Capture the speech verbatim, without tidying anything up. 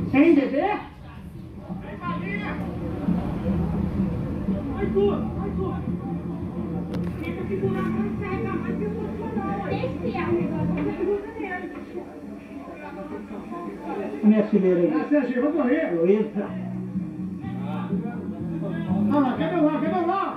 Tem bebê? Vai tu, vai tu. Tenta segurar pra não carregar mais que eu não. Esse é o negócio. A minha fileira aí. Ah, Sérgio, eu vou correr. Eu entro. Ah lá, quer meu lá, quer meu lá.